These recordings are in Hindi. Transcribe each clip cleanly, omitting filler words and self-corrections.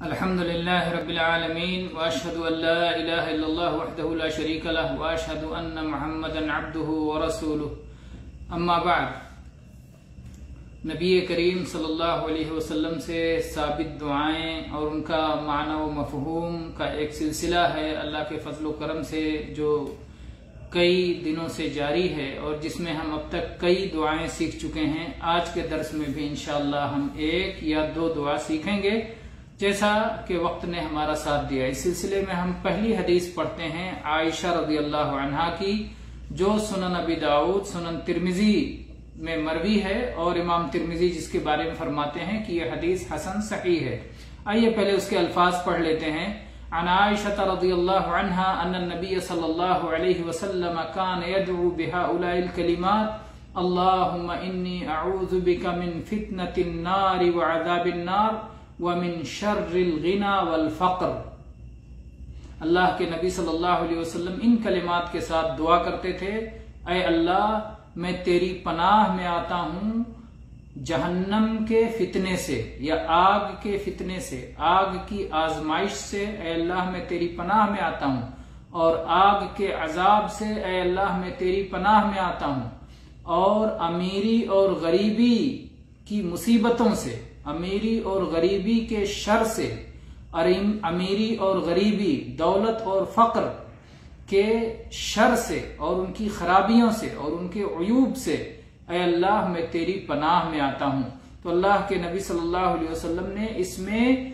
अल्हम्दुलिल्लाहि रब्बिल आलमीन व अशहदु अल्ला इलाहा इल्लल्लाह वहदहु ला शरीका लहु व अशहदु अन्ना मुहम्मदन अब्दुहु व रसूलुहु। अम्मा बाद, नबी करीम सल्लल्लाहु अलैहि वसल्लम से साबित दुआएं और उनका माना व मफहूम का एक सिलसिला है अल्लाह के फजल व करम से, जो कई दिनों से जारी है और जिसमें हम अब तक कई दुआएं सीख चुके हैं। आज के दर्स में भी इंशाअल्लाह हम एक या दो दुआ सीखेंगे जैसा कि वक्त ने हमारा साथ दिया। इस सिलसिले में हम पहली हदीस पढ़ते हैं आयशा रज़ियल्लाहु अन्हा की, जो सुनन अबी दाऊद, सुनन तिरमिजी में मरवी है और इमाम तिरमिजी जिसके बारे में फरमाते हैं कि यह हदीस हसन सही है। आइए पहले उसके अल्फाज पढ़ लेते हैं। अन आयशा रज़ियल्लाहु अन्हा अन्न नबी सल्लल्लाहु अलैहि वसल्लम कान यदउ बिहाउलाइल कलिमात अल्लाहुम्मा इन्नी अऊज़ु बिका मिन फितनतिन नार व अज़ाबिन नार व मिन शर्रिल गिना वल फक्र। अल्लाह के नबी सल्लल्लाहु अलैहि वसल्लम इन कलिमात के साथ दुआ करते थे, ऐ अल्लाह मैं तेरी पनाह में आता हूं जहन्नम के फितने से या आग के फितने से, आग की आजमाइश से ऐ अल्लाह मैं तेरी पनाह में आता हूं, और आग के अजाब से ऐ अल्लाह मैं तेरी पनाह में आता हूं, और अमीरी और गरीबी की मुसीबतों से, अमीरी और गरीबी के शर से, अमीरी और गरीबी, दौलत और फक्र के शर से और उनकी खराबियों से और उनके अयूब से ऐ अल्लाह मैं तेरी पनाह में आता हूं। तो अल्लाह के नबी सल्लल्लाहु अलैहि वसल्लम ने इसमें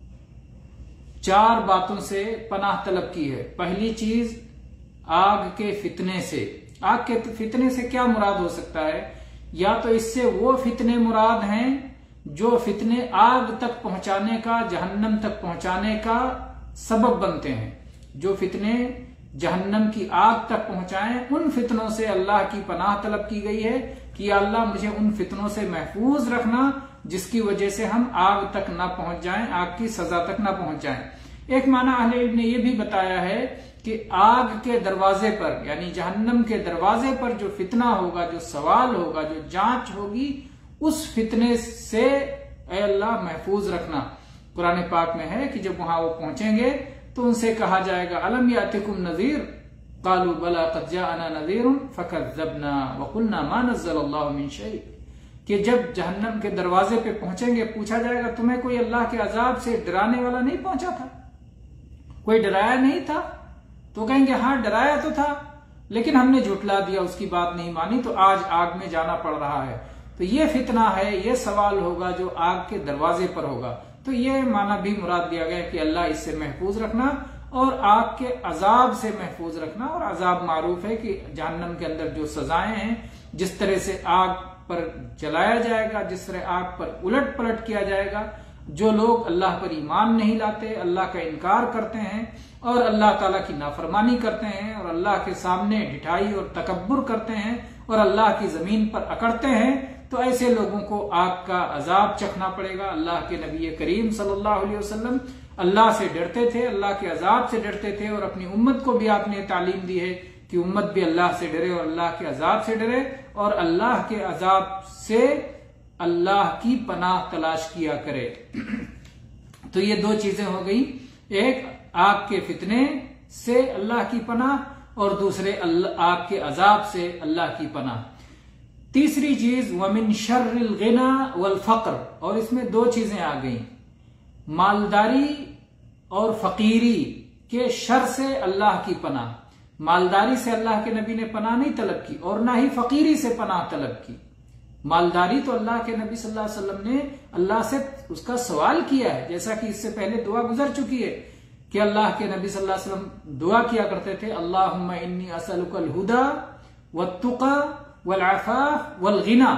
चार बातों से पनाह तलब की है। पहली चीज, आग के फितने से। आग के फितने से क्या मुराद हो सकता है? या तो इससे वो फितने मुराद हैं जो फितने आग तक पहुंचाने का, जहन्नम तक पहुंचाने का सबब बनते हैं। जो फितने जहन्नम की आग तक पहुंचाएं, उन फितनों से अल्लाह की पनाह तलब की गई है कि अल्लाह मुझे उन फितनों से महफूज रखना जिसकी वजह से हम आग तक ना पहुंच जाएं, आग की सजा तक ना पहुंच जाएं। एक माना अहले इल्म ने यह भी बताया है कि आग के दरवाजे पर, यानी जहन्नम के दरवाजे पर जो फितना होगा, जो सवाल होगा, जो जांच होगी, उस फितने से ऐ अल्लाह महफूज रखना। कुरान पाक में है कि जब वहां वो पहुंचेंगे तो उनसे कहा जाएगा अलम यातिकुम नज़ीर कालू बला क़द जाअना नज़ीरुन फकज़्ज़बना व क़ुलना मा नज़्ज़लल्लाहु मिन शै। कि जब जहन्नम के दरवाजे पे पहुंचेंगे पूछा जाएगा तुम्हें कोई अल्लाह के अजाब से डराने वाला नहीं पहुंचा था? कोई डराया नहीं था? तो कहेंगे हाँ डराया तो था, लेकिन हमने झुठला दिया, उसकी बात नहीं मानी, तो आज आग में जाना पड़ रहा है। तो ये फितना है, ये सवाल होगा जो आग के दरवाजे पर होगा। तो ये माना भी मुराद दिया गया कि अल्लाह इससे महफूज रखना और आग के अजाब से महफूज रखना। और अजाब मारूफ है कि जहन्नम के अंदर जो सजाएं हैं, जिस तरह से आग पर जलाया जाएगा, जिस तरह आग पर उलट पलट किया जाएगा, जो लोग अल्लाह पर ईमान नहीं लाते, अल्लाह का इनकार करते हैं और अल्लाह ताला की नाफरमानी करते हैं और अल्लाह के सामने ढिठाई और तकब्बुर करते हैं और अल्लाह की जमीन पर अकड़ते हैं, तो ऐसे लोगों को आग का अजाब चखना पड़ेगा। अल्लाह के नबी करीम सल्लल्लाहु अलैहि वसल्लम अल्लाह से डरते थे, अल्लाह के अजाब से डरते थे, और अपनी उम्मत को भी आपने तालीम दी है कि उम्मत भी अल्लाह से डरे और अल्लाह के अजाब से डरे, और अल्लाह के अजाब से अल्लाह की पनाह तलाश किया करे। तो ये दो चीजें हो गई, एक आग के फितने से अल्लाह की पनाह और दूसरे आग के अजाब से अल्लाह की पनाह। तीसरी चीज वमिन शर्रिल गिना वल फक्र, और इसमें दो चीजें आ गई, मालदारी और फकीरी के शर से अल्लाह की पनाह। मालदारी से अल्लाह के नबी ने पनाह नहीं तलब की और ना ही फकीरी से पनाह तलब की। मालदारी तो अल्लाह के नबी सल्लल्लाहु अलैहि वसल्लम ने अल्लाह से उसका सवाल किया है, जैसा कि इससे पहले दुआ गुजर चुकी है कि अल्लाह के नबी सल्लल्लाहु अलैहि वसल्लम दुआ किया करते थे, अल्लाहुम्मा इन्नी असअलुकल हुदा वत्तुका वल आफाफ वल गिना,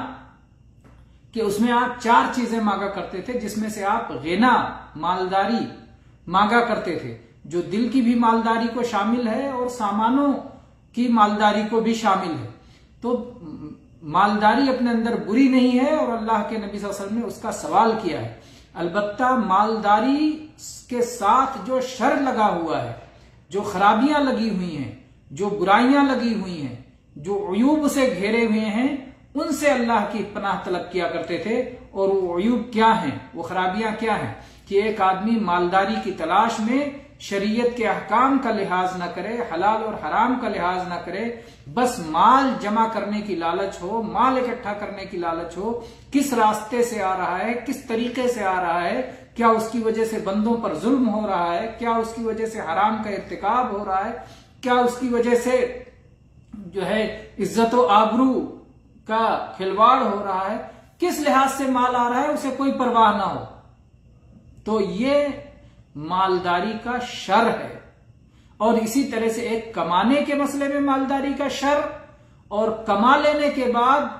कि उसमें आप चार चीजें मांगा करते थे, जिसमें से आप गिना, मालदारी मांगा करते थे, जो दिल की भी मालदारी को शामिल है और सामानों की मालदारी को भी शामिल है। तो मालदारी अपने अंदर बुरी नहीं है और अल्लाह के नबी सल्लल्लाहु अलैहि वसल्लम ने उसका सवाल किया है। अलबत्ता मालदारी के साथ जो शर लगा हुआ है, जो खराबियां लगी हुई हैं, जो बुराइयां लगी हुई हैं, जो अयूब से घेरे हुए हैं, उनसे अल्लाह की पनाह तलब किया करते थे। और वो अयूब क्या हैं, वो खराबियां क्या हैं? कि एक आदमी मालदारी की तलाश में शरीयत के अहकाम का लिहाज न करे, हलाल और हराम का लिहाज न करे, बस माल जमा करने की लालच हो, माल इकट्ठा करने की लालच हो, किस रास्ते से आ रहा है, किस तरीके से आ रहा है, क्या उसकी वजह से बंदों पर जुल्म हो रहा है, क्या उसकी वजह से हराम का इर्तिकाब हो रहा है, क्या उसकी वजह से जो है इज्जत व आबरू का खिलवाड़ हो रहा है, किस लिहाज से माल आ रहा है, उसे कोई परवाह ना हो, तो ये मालदारी का शर है। और इसी तरह से एक कमाने के मसले में मालदारी का शर, और कमा लेने के बाद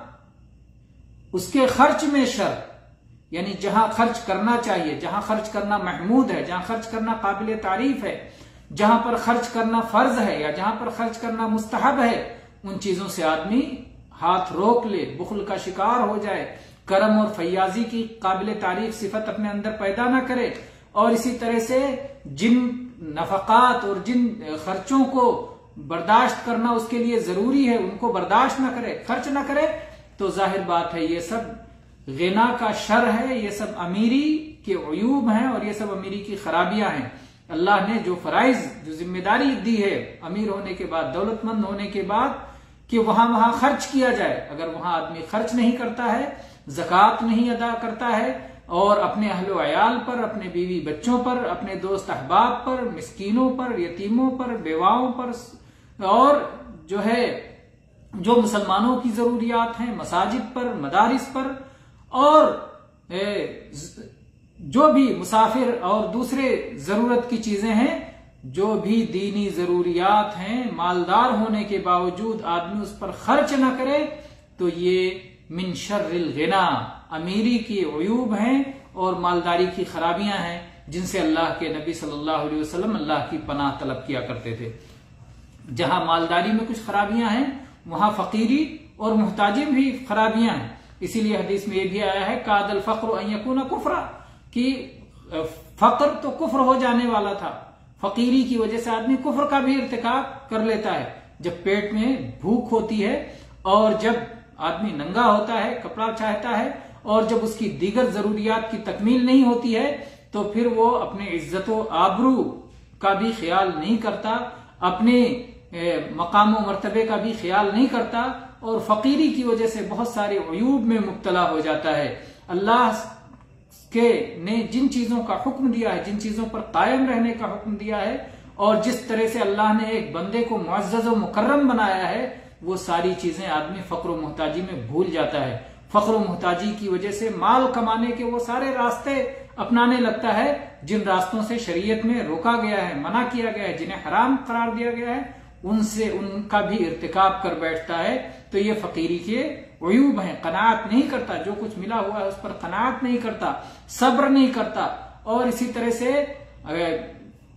उसके खर्च में शर, यानी जहां खर्च करना चाहिए, जहां खर्च करना महमूद है, जहां खर्च करना काबिल तारीफ है, जहां पर खर्च करना फर्ज है या जहां पर खर्च करना मुस्तहब है, उन चीजों से आदमी हाथ रोक ले, बुखल का शिकार हो जाए, करम और फैयाजी की काबिल तारीफ सिफत अपने अंदर पैदा ना करे। और इसी तरह से जिन नफकात और जिन खर्चों को बर्दाश्त करना उसके लिए जरूरी है उनको बर्दाश्त ना करे, खर्च ना करे, तो जाहिर बात है ये सब गिना का शर है, ये सब अमीरी के उयूब हैं और ये सब अमीरी की खराबियां हैं। अल्लाह ने जो फराइज, जो जिम्मेदारी दी है अमीर होने के बाद, दौलतमंद होने के बाद, कि वहां खर्च किया जाए, अगर वहां आदमी खर्च नहीं करता है, ज़कात नहीं अदा करता है और अपने अहलो अयाल पर, अपने बीवी बच्चों पर, अपने दोस्त अहबाब पर, मिस्कीनों पर, यतीमों पर, बेवाओं पर, और जो है जो मुसलमानों की जरूरियात हैं, मसाजिद पर, मदारिस पर, और जो भी मुसाफिर और दूसरे जरूरत की चीजें हैं, जो भी दीनी जरूरियात हैं, मालदार होने के बावजूद आदमी उस पर खर्च न करे, तो ये मिन शर्रिल गिना, अमीरी की उयूब हैं और मालदारी की खराबियां हैं, जिनसे अल्लाह के नबी सल्लल्लाहु अलैहि वसल्लम अल्लाह की पनाह तलब किया करते थे। जहां मालदारी में कुछ खराबियां हैं, वहां फकीरी और मुहताजी में भी खराबियां हैं। इसीलिए हदीस में यह भी आया है, कादल फक्र अन यकूना कुफ्रा, कि फक्र तो कुफ्र हो जाने वाला था, फकीरी की वजह से आदमी कुफ्र का भी इर्तिकाब कर लेता है। जब पेट में भूख होती है और जब आदमी नंगा होता है, कपड़ा चाहता है, और जब उसकी दीगर जरूरियात की तकमील नहीं होती है, तो फिर वो अपने इज्जत व आबरू का भी ख्याल नहीं करता, अपने मकाम व मर्तबे का भी ख्याल नहीं करता, और फकीरी की वजह से बहुत सारे अयूब में मुब्तला हो जाता है। अल्लाह के ने जिन चीजों का हुक्म दिया है, जिन चीजों पर कायम रहने का हुक्म दिया है, और जिस तरह से अल्लाह ने एक बंदे को मुअज़्ज़ज़ व मुकर्रम बनाया है, वो सारी चीजें आदमी फक्र व मुहताजी में भूल जाता है। फक्र व मुहताजी की वजह से माल कमाने के वो सारे रास्ते अपनाने लगता है जिन रास्तों से शरीयत में रोका गया है, मना किया गया है, जिन्हें हराम करार दिया गया है, उनसे उनका भी इर्तिकाब कर बैठता है। तो ये फकीरी के उयूब हैं। कनात नहीं करता, जो कुछ मिला हुआ है उस पर कनात नहीं करता, सब्र नहीं करता, और इसी तरह से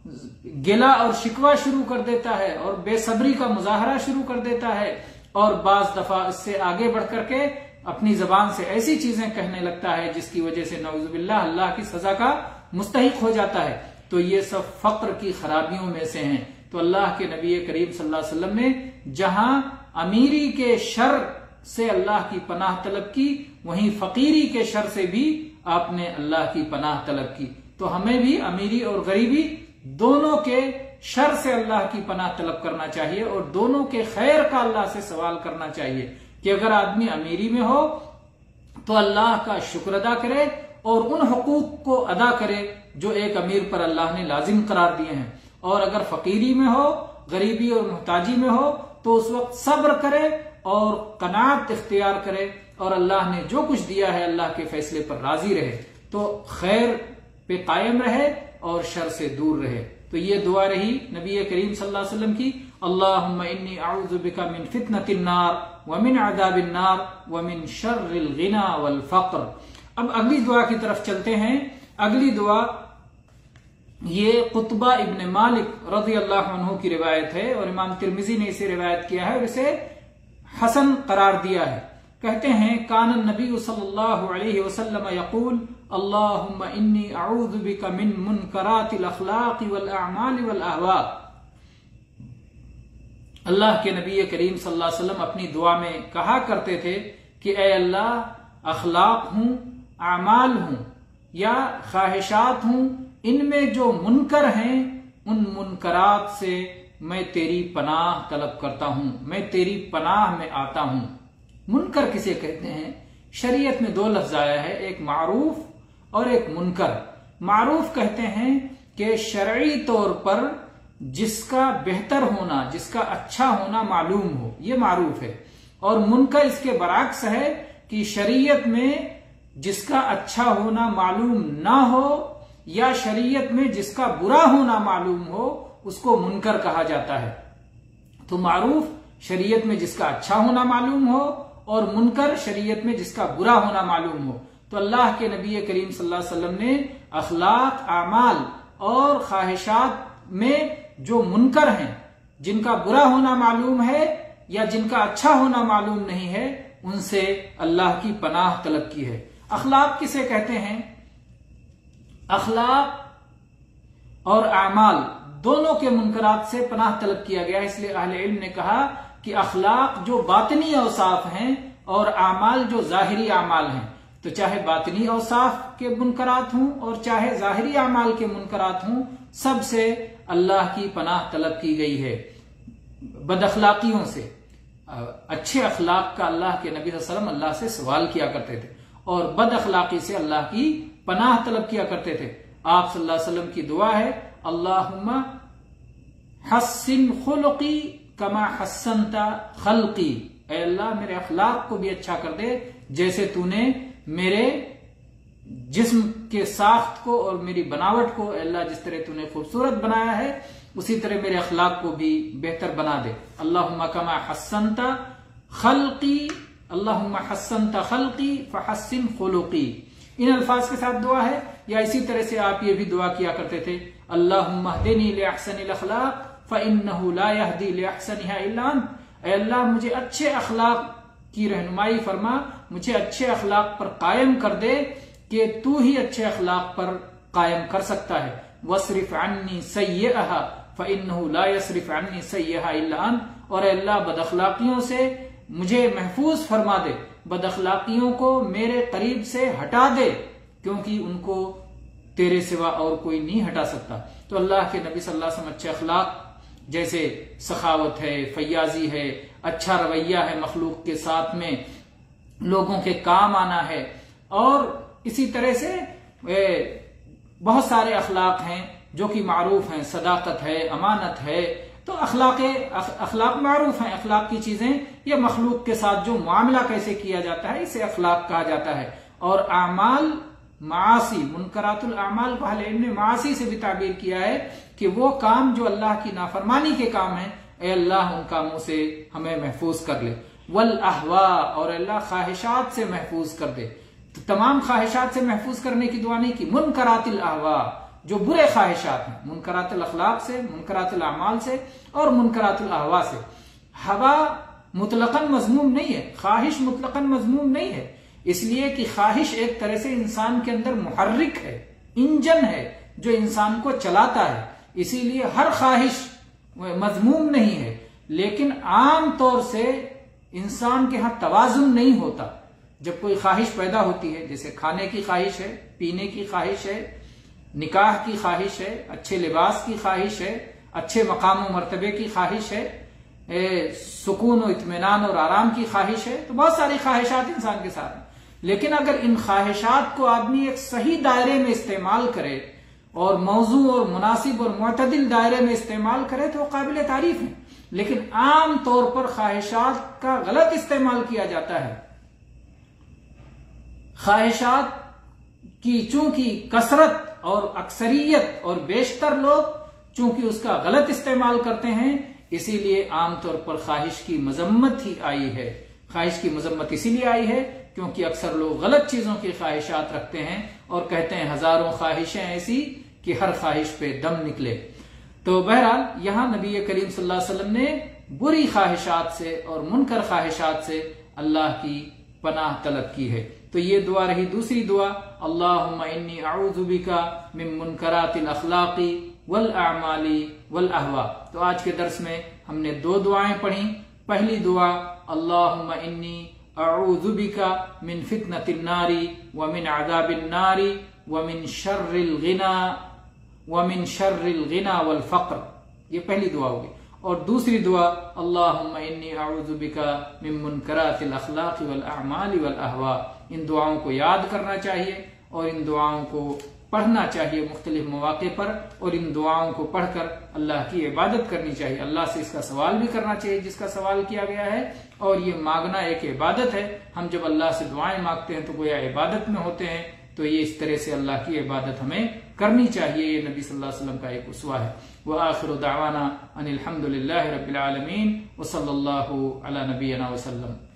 गिला और शिकवा शुरू कर देता है और बेसब्री का मुजाहरा शुरू कर देता है, और बाज दफा इससे आगे बढ़ करके अपनी जबान से ऐसी चीजें कहने लगता है जिसकी वजह से नऊजुबिल्लाह अल्लाह की सजा का मुस्तहिक हो जाता है। तो ये सब फक्र की खराबियों में से हैं। तो अल्लाह के नबी करीम सल्लल्लाहु अलैहि वसल्लम ने जहां अमीरी के शर से अल्लाह की पनाह तलब की, वहीं फकीरी के शर से भी आपने अल्लाह की पनाह तलब की। तो हमें भी अमीरी और गरीबी दोनों के शर से अल्लाह की पनाह तलब करना चाहिए, और दोनों के खैर का अल्लाह से सवाल करना चाहिए कि अगर आदमी अमीरी में हो तो अल्लाह का शुक्र अदा करे और उन हुकूक को अदा करे जो एक अमीर पर अल्लाह ने लाजिम करार दिए हैं, और अगर फकीरी में हो, गरीबी और मुहताजी में हो, तो उस वक्त सब्र करे और कनात इख्तियार करे, और अल्लाह ने जो कुछ दिया है अल्लाह के फैसले पर राजी रहे, तो खैर पे कायम रहे और शर से दूर रहे। तो ये दुआ रही नबी करीम सल्लल्लाहु अलैहि वसल्लम की, अल्लाहुम्मा इन्नी अऊज़ु बिका मिन फितनतिन नार व मिन अज़ाबिन नार व मिन शर्रिल गिना वल फक्र। अब अगली दुआ की तरफ चलते हैं। अगली दुआ ये कुतबा इब्न मालिक रज़ी अल्लाहु अन्हु की रिवायत है, और इमाम तिर्मिज़ी ने इसे रिवायत किया है और इसे हसन करार दिया है। कहते हैं, कान नबी सल्लल्लाहु अलैहि वसल्लम यक़ूल अल्लाहुम्मा इन्नी अऊज़ु बिका मिन मुनकरातिल अखलाक़ वल अअमाल वल अहवा। अल्लाह के नबी करीम सल्लल्लाहु अलैहि वसल्लम अपनी दुआ में कहा करते थे कि ए अल्लाह, अखलाक हूं, अमाल हूं, या ख्वाहिशात हूं, इनमें जो मुनकर हैं उन मुनकरात से मैं तेरी पनाह तलब करता हूं, मैं तेरी पनाह में आता हूं। मुनकर किसे कहते हैं? शरीयत में दो लफ्ज आया है, एक मारूफ और एक मुनकर। मारूफ कहते हैं कि शरई तौर पर जिसका बेहतर होना, जिसका अच्छा होना मालूम हो, ये मारूफ है। और मुनकर इसके बरअक्स है कि शरीयत में जिसका अच्छा होना मालूम ना हो या शरीयत में जिसका बुरा होना मालूम हो, उसको मुनकर कहा जाता है। तो मारूफ शरीयत में जिसका अच्छा होना मालूम हो और मुनकर शरीयत में जिसका बुरा होना मालूम हो। तो अल्लाह के नबी करीम सल्लल्लाहु अलैहि वसल्लम ने अखलाक, आमाल और ख्वाहिशात में जो मुनकर हैं, जिनका बुरा होना मालूम है या जिनका अच्छा होना मालूम नहीं है, उनसे अल्लाह की पनाह तलब की है। अखलाक किसे कहते हैं? अखलाक और आमाल दोनों के मुनकरात से पनाह तलब किया गया है। इसलिए अहले इल्म ने कहा कि अखलाक जो बातिनी औसाफ हैं और आमाल जो जाहिरी आमाल हैं, तो चाहे बातिनी औसाफ के मुनकरात हों और चाहे जाहिरी आमाल के मुनकरात हों, सबसे अल्लाह की पनाह तलब की गई है। बदअखलाकियों से, अच्छे अखलाक का अल्लाह के नबी सल्लल्लाहु अलैहि वसल्लम अल्लाह से सवाल किया करते थे और बदअखलाकी से अल्लाह की पनाह तलब किया करते थे। आप सल्लल्लाहु अलैहि वसल्लम की दुआ है, अल्लाहुम्मा हस्सिन खुलुकी कमा हस्सनता खल्की, ऐ अल्लाह मेरे अखलाक को भी अच्छा कर दे जैसे तूने मेरे जिस्म के साख्त को और मेरी बनावट को, अल्लाह जिस तरह तूने खूबसूरत बनाया है उसी तरह मेरे अखलाक को भी बेहतर बना दे। अल्लाहुम्मा कमा हस्सनता खल्की, अल्लाहुम्मा हस्सनता खल्की फहस्सिन खुलुकी। इन अल्फाज के साथ दुआ है। या इसी तरह से आप ये भी दुआ किया करते थे, अल्लाहुम्मा हदिनी लिअहसनिल अखलाक फइन्नहु ला यहदी लिअहसनिहा इल्ला अंत, ऐ अल्लाह मुझे अच्छे अखलाक की रहनुमाई फरमा, मुझे अच्छे अखलाक पर कायम कर दे कि तू ही अच्छे अखलाक पर कायम कर सकता है। वस्रिफ अन्नी सय्यअहा फइन्नहु ला यस्रिफ अन्नी सय्यअहा इल्ला अंत, और अल्लाह बदअखलाकियों से मुझे महफूज फरमा दे, बदअखलाकियों को मेरे करीब से हटा दे, क्योंकि उनको तेरे सिवा और कोई नहीं हटा सकता। तो अल्लाह के नबी सल्लल्लाहु अलैहि वसल्लम अच्छे अखलाक जैसे सखावत है, फैयाजी है, अच्छा रवैया है, मखलूक के साथ में लोगों के काम आना है, और इसी तरह से बहुत सारे अखलाक हैं जो कि मारूफ हैं, सदाकत है, अमानत है। तो अखलाक मारूफ हैं, अखलाक की चीजें, ये मखलूक के साथ जो मामला कैसे किया जाता है इसे अखलाक कहा जाता है। और आमाल मासी, मुनकरातुल आमाल को अहले इल्म ने मासी से भी ताबीर किया है कि वो काम जो अल्लाह की नाफरमानी के काम है, ए अल्लाह उन कामों से हमें महफूज कर ले। वल अहवा, और अल्लाह ख्वाहिशात से महफूज कर दे। तो तमाम ख्वाहिशात से महफूज करने की दुआ नहीं की, मुनकरातिल अहवा जो बुरे ख्वाहिशात हैं, मुनकरातिल अखलाक से, मुनकरातिल अमाल से और मुनकरातिल अहवा से। हवा मुतलकन मजमूम नहीं है, ख्वाहिश मुतलकन मजमूम नहीं है, इसलिए कि ख्वाहिश एक तरह से इंसान के अंदर मुहर्रिक है, इंजन है जो इंसान को चलाता है, इसीलिए हर ख्वाहिश मजमूम नहीं है। लेकिन आम तौर से इंसान के यहां तवाजुन नहीं होता। जब कोई ख्वाहिश पैदा होती है, जैसे खाने की ख्वाहिश है, पीने की ख्वाहिश है, निकाह की ख्वाहिश है, अच्छे लिबास की ख्वाहिश है, अच्छे मकाम और मर्तबे की ख्वाहिश है, सुकून और इत्मीनान और आराम की ख्वाहिश है, तो बहुत सारी ख्वाहिशात इंसान के साथ। लेकिन अगर इन ख्वाहिशात को आदमी एक सही दायरे में इस्तेमाल करे और मौजू और मुनासिब और मुअतदिल दायरे में इस्तेमाल करे तो काबिल तारीफ है। लेकिन आम तौर पर ख्वाहिशात का गलत इस्तेमाल किया जाता है। ख्वाहिशात की चूंकि कसरत और अक्सरियत और बेशतर लोग चूंकि उसका गलत इस्तेमाल करते हैं, इसीलिए आमतौर पर ख्वाहिश की मजम्मत ही आई है। ख्वाहिश की मजम्मत इसीलिए आई है क्योंकि अक्सर लोग गलत चीजों की ख्वाहिशात रखते हैं और कहते हैं हजारों ख्वाहिशें ऐसी कि हर ख्वाहिश पे दम निकले। तो बहरहाल यहां नबी करीम सल्लल्लाहु अलैहि वसल्लम ने बुरी ख्वाहिशात से और मुनकर ख्वाहिशात से अल्लाह की पनाह तलब की है। तो ये दुआ रही। दूसरी दुआ, अल्लाहुम्मा इन्नी अऊज़ु बिका मिन मुनकरातिल अखलाक़ी वल अमाली वल अहवा। तो आज के दर्स में हमने दो दुआएं पढ़ी। पहली दुआ, अल्लाहुम्मा इन्नी अऊज़ु बिका मिन फितनतिन नारी व मिन अज़ाबिन नारी वमिन शर्रिल गिना वल फक्र। ये पहली दुआ होगी। और दूसरी दुआ अल्लाहुम्मा इन्नी अऊज़ु बिका मिन मुनकरातिल अखलाक़ि वल अअमालि वल अहवा। इन दुआओं को याद करना चाहिए और इन दुआओं को पढ़ना चाहिए मुख्तलिफ मौके पर, और इन दुआओं को पढ़कर अल्लाह की इबादत करनी चाहिए। अल्लाह से इसका सवाल भी करना चाहिए जिसका सवाल किया गया है, और ये मांगना एक इबादत है। हम जब अल्लाह से दुआएं मांगते हैं तो गोया इबादत में होते हैं, तो ये इस तरह से अल्लाह की इबादत हमें करनी चाहिए। ये नबी सल्लल्लाहु अलैहि वसल्लम का एक उसवा है। व आखिरु दावाना अनिल हम्दुलिल्लाहि रब्बिल आलमीन व सल्लल्लाहु अला नबियना वसल्लम।